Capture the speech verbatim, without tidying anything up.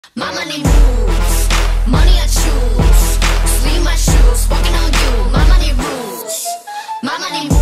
My money moves, money I choose. Sleeve my shoes, walking on you. My money rules, my money moves.